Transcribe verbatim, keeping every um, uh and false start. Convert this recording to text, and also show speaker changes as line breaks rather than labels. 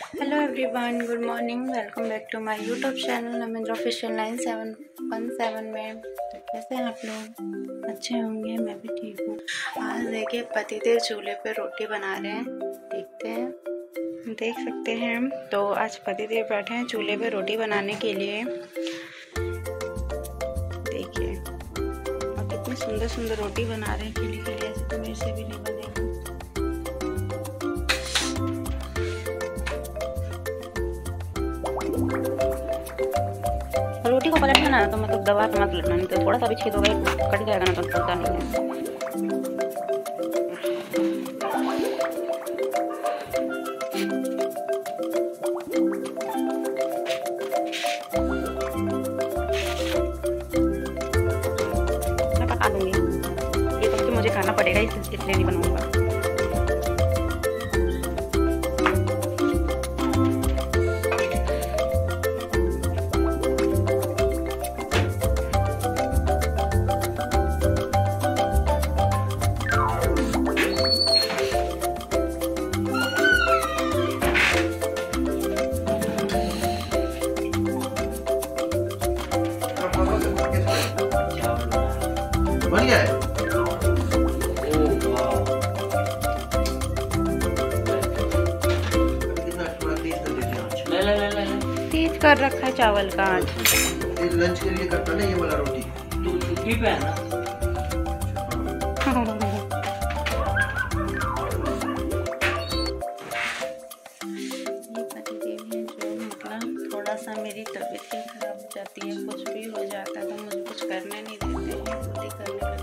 Hello everyone, good morning. Welcome back to my YouTube channel Amindra official nine seven one seven में। तो कैसे हैं आप लोग? अच्छे होंगे, मैं भी ठीक हूँ। आज देखिए पतिदेव चूल्हे पे रोटी बना रहे हैं। देखते हैं, देख सकते हैं। तो आज पतिदेव बैठे हैं चूल्हे पे रोटी बनाने के लिए। देखिए और कितनी सुंदर सुंदर रोटी बना रहे हैं, खिली खिली। ऐसे तो मेरे से भी नहीं बनेगी। रोटी को पलटना ना तो मतलब दबा के मत पलटना, नहीं तो थोड़ा सा भी छेद होगा कट जाएगा ना, तो चलता नहीं है। मैं पका दूंगी ये तो, मुझे खाना पड़ेगा इसलिए नहीं बनवाऊंगा।
बन गया है।
ले ले ले ले
तेज कर रखा है चावल का आज।
लंच के लिए करता ना ये वाला रोटी।
तू छुट्टी पे है ना?
ये पतिदेव हैं जो मतलब थोड़ा सा मेरी तबीयत भी खराब हो जाती है, कुछ भी हो जाता है तो मुझे कुछ करने नहीं देते हैं, जल्दी करने